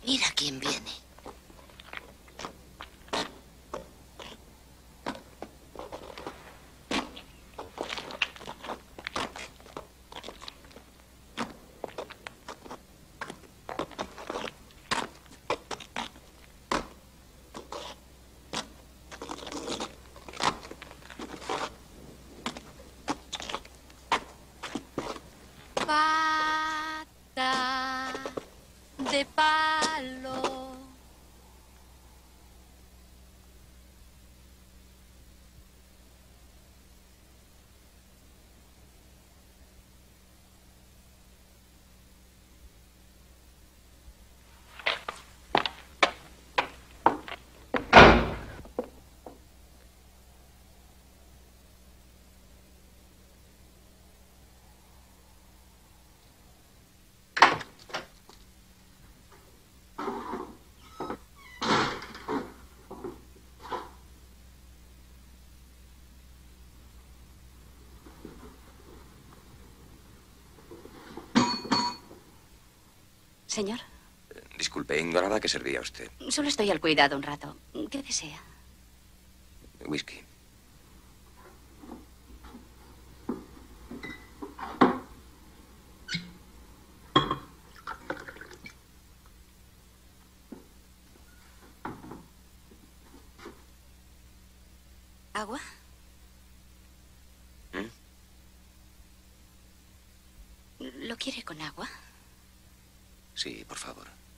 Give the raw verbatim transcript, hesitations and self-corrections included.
Mira quién viene. Pata de palo. Señor, Disculpe, ignoraba que servía usted. solo estoy al cuidado un rato. ¿Qué desea? Whisky. ¿Agua? ¿Mm? ¿Lo quiere con agua? Sí, por favor.